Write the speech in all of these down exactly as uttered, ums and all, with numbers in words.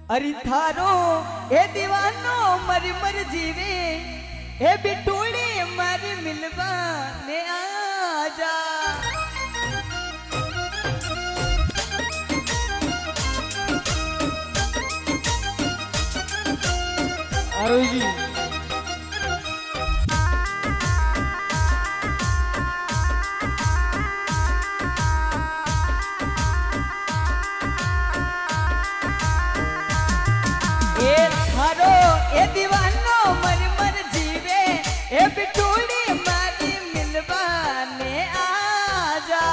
अरे थारो ए दीवानो मर मर जीवे ए बिटूड़ी मर मिलवा ने आजा। आरोही जी ए दीवानो मर मर जीवे ए बिटूड़ी मारी मिलवाने आजा।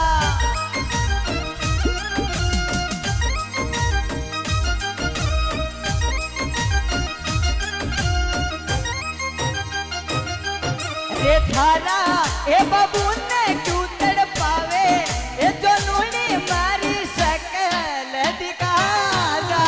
रे थारा ए बाबू ने क्यों तड़पावे ए जनूनी मारी शकल दिखा जा।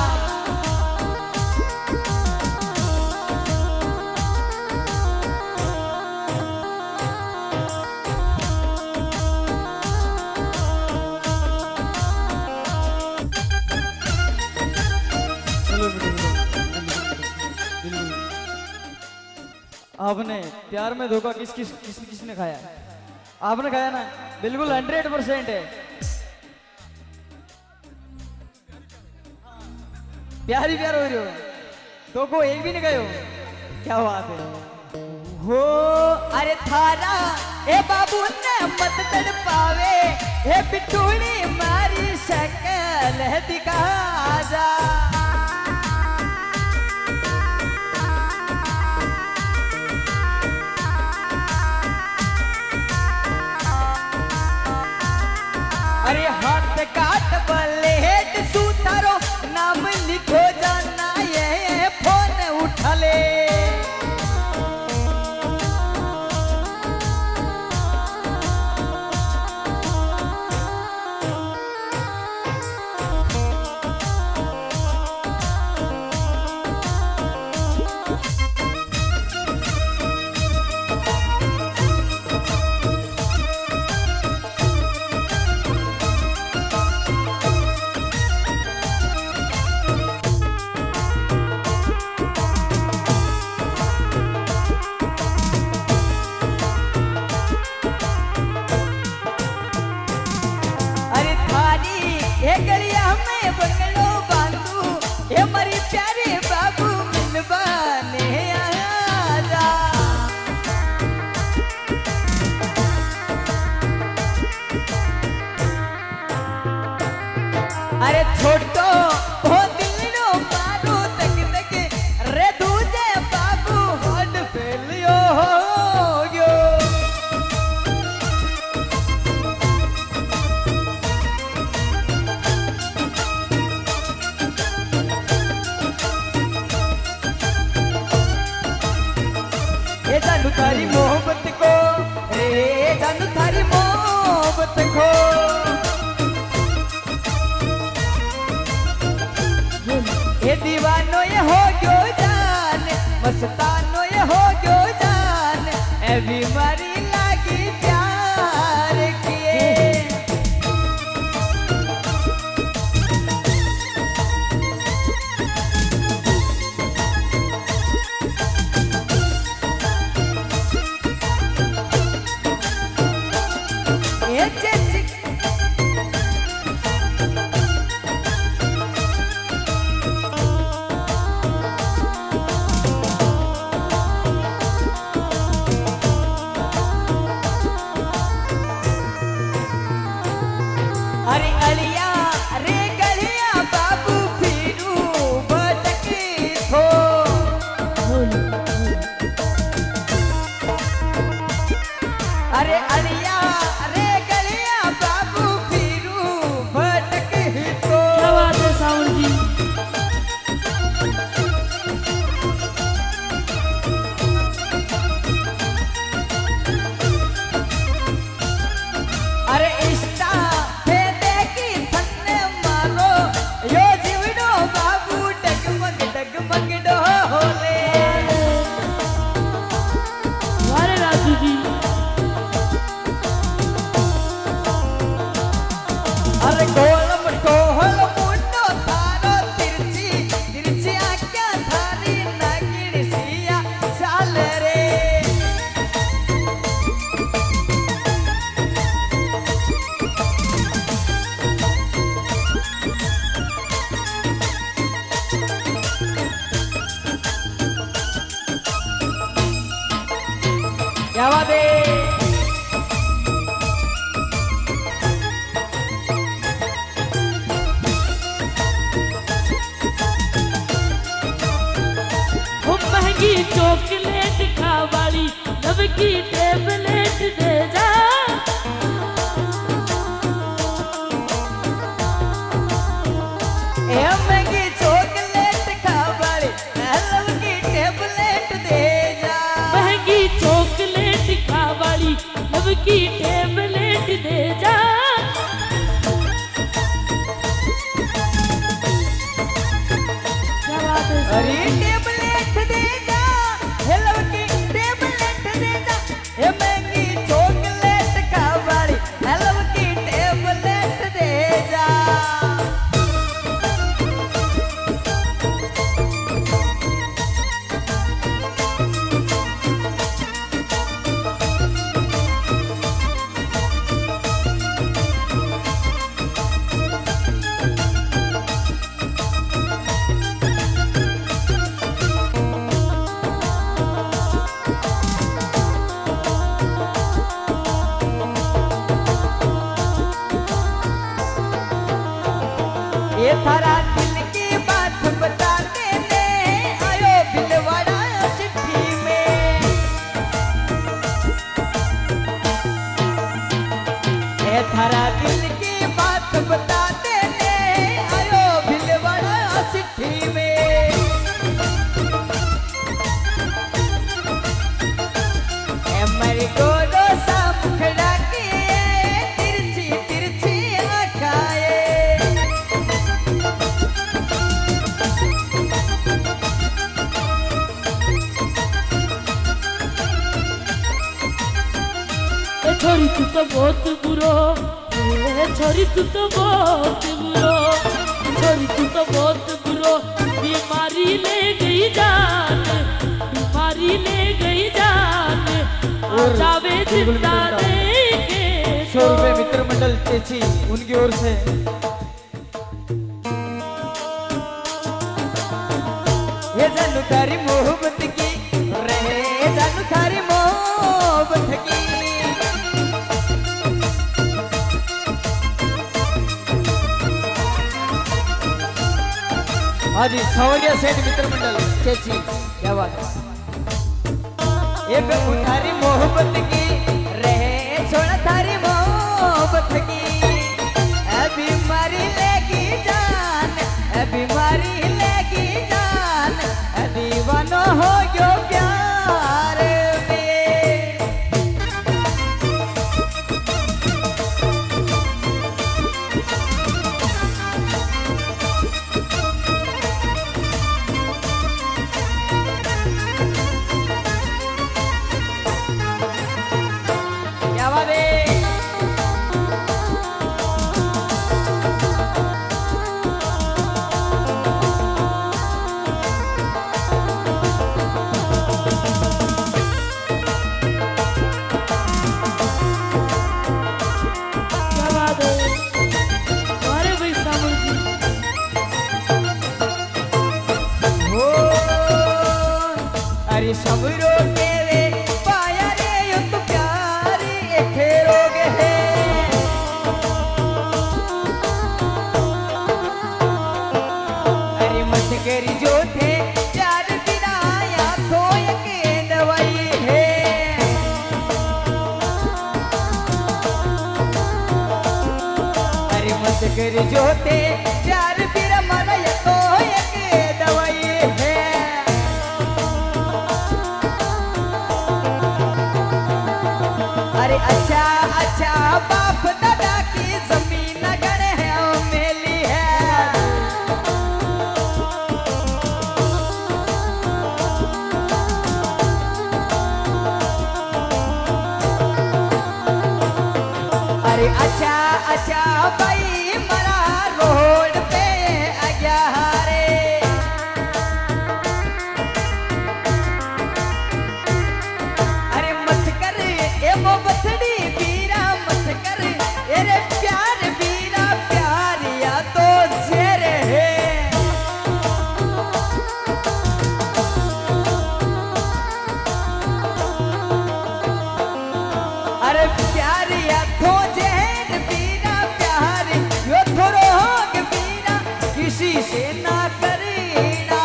आपने प्यार में धोखा किस किस किस किसने खाया? आपने खाया ना, बिल्कुल हंड्रेड परसेंट है। प्यार ही प्यार हो रही हो तो को एक भी नहीं गए हो, क्या बात है हो। अरे थारा ए बाबू ने मत तड़पावे ए बिटूड़ी मारी शकल दिखा जा। अरे हाथ काट बलेट सूतारो नाम लिखो जाना ये फोन उठा ले। ये गलिया में बंगलो बांधू ये मरी प्यारे बाबू मिलवाने आजा। अरे छोटो हो दिलो मारो तक तक रे दूजे बाबू हॉट फेलियो हो गयो। ये जानू थारी मोहब्बत को रे जानू थारी मोहब्बत को। ये दीवानो ये हो गयो जान मस्तानो ये हो गयो जान ए बीमारी लागी प्यार किए। ये चेची क्या बात है। वो महंगी चॉकलेट खा वाली लव की टेबलेट दे जा। ए महंगी चॉकलेट खा वाली लव की टेबलेट दे जा। महंगी चॉकलेट खा वाली लव की टेबलेट दे जा। क्या बात है सर? अरे टेबलेट दे जा, हे लव की टेबलेट दे जा। ए महंगी चॉकलेट खा वाली लव की टेबलेट दे जा। ये थारा दिल की बात बता देने आयो बिलवाड़ा चिट्ठी में। ये थारा दिल की बात बता देने आयो बिलवाड़ा चिट्ठी में। ए मरी गोरो सा मुखड़ा के तिरछी तिरछी आँखाए। ए छोरी तू तो बहुत बुरो, ए छोरी तू तो बहुत बुरो, छोरी तू तो बहुत बुरो। बीमारी ले गई जान, बीमारी ले गई जान। और जावे बिल्कुल जिंदा मिलता। देखे सौ रुपए मित्र मंडल चेची उनकी ओर से। ये जानू थारी मोहब्बत की रहे, जानू थारी मोहब्बत की। हाँ जी, सवरिया सेठ मित्र मंडल चेची, क्या बात है। ये जानू थारी मोहब्बत की रहे, छोड़ा थारी मोहब्बत की। ए बीमारी लेगी जान, ए बीमारी लेगी जान। ए दीवानो हो गयो प्यार में। क्या बात है। क्या बात है। अरे भाई सामल जी, हो अरे सब रोके रे पाया रे यो तो प्यारी एक रोग है। अरे मत करी जो थे प्यार बिनाया तो एक दवाई है। अरे मत करी जो थे प्यार बिना माना ये तो एक दवाई है। अरे अच्छा अच्छा बाप दादा की जमीन गणे है ओ मेली है। अरे अच्छा अच्छा भाई मरा रो किसी से ना करीना।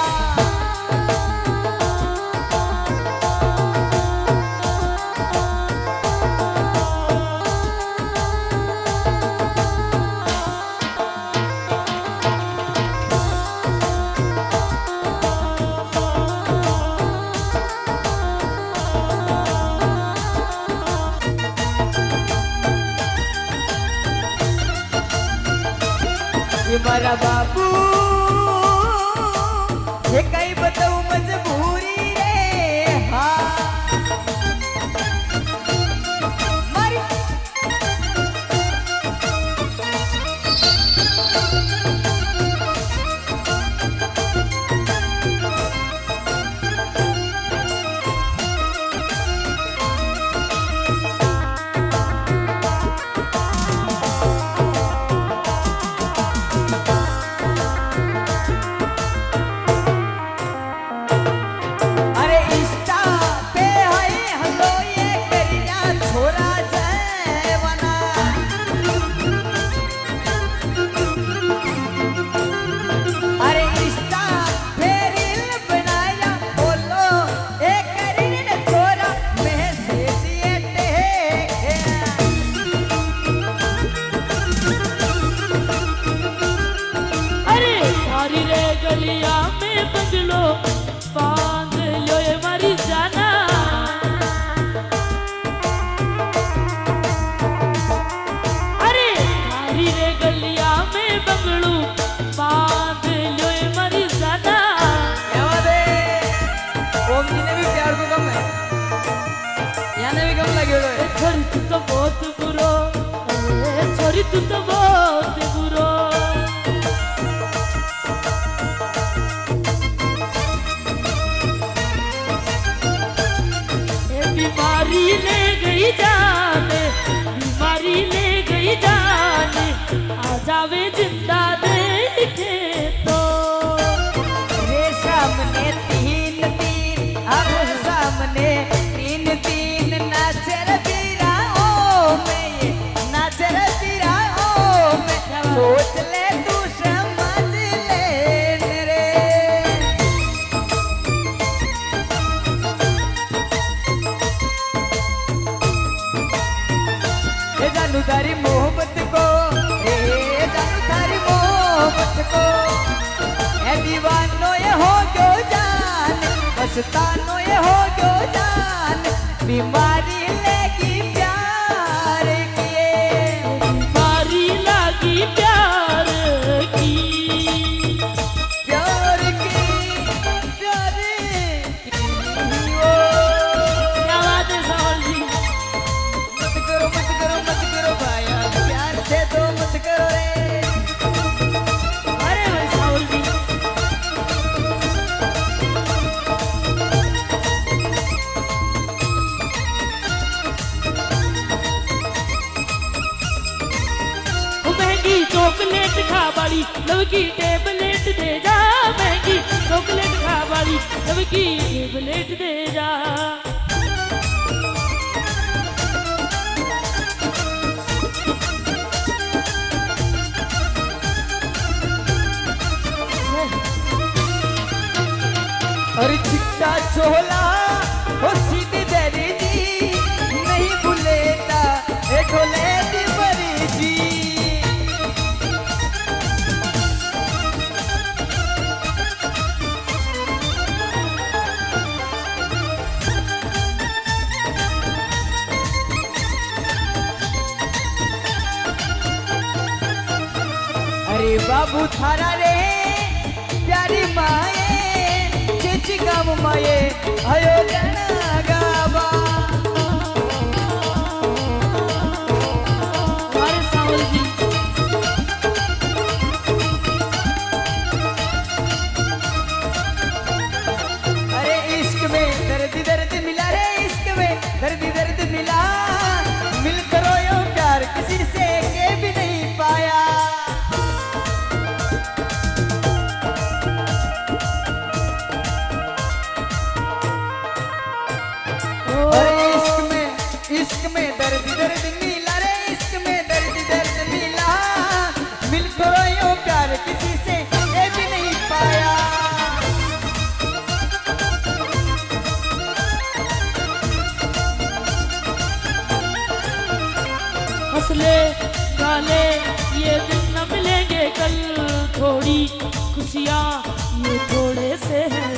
ये मारा बाबू ये कई बताऊं मजबूरी रे। हाँ मारी गलिया में बंगलो बांध लो ये मरी जाना। अरे थारी रे गलिया में बंगलो बांध लो ये मरी जाना। ओम जी ने भी प्यार को कम है, यहाँ ने भी कम लगे हुए। छोरी तू तो बहुत बुरो, छोरी तू तो बहुत बुरो। बीमारी ले गई जाने, बीमारी ले गई जाने, आ जावे जिंदा देखे तो। रे सामने तीन तीन, अब सामने तीन तीन, नाचर बिराओ में ये नाचर बिराओ में। सोच ले तू समझ ले रे। जानू थारी मोहब्बत को, ए जानू थारी मोहब्बत को, ए दीवानो ये हो गयो जान, मस्तानो ये हो गयो जान। बीमारी लगी प्यार की, बीमारी लगी प्यार की, प्यार की, प्यार की। ओ क्या बात है सावल जी। मत करो मत करो मत करो भाया, प्यार से तो मत करो रे। अरे भाई सावल जी महंगी चॉकलेट खा वाली लव की टेबलेट दे जा। महंगी चॉकलेट खा वाली लव की टेबलेट दे जा। अरे चिट्टा चोला हो सीधी दरी जी, नहीं भूलेता ए ढोले दी बरी जी। अरे बाबू थारा रे प्यारी माए, चेची काम माए आयो जना गावा। हमारे सावल जी अरे इश्क में दर्द दर्द मिला रे, इश्क में दर्द दर्द मिला। मिल करो यो प्यार किसी से के भी नहीं पाया। खुशियाँ ये थोड़े से हैं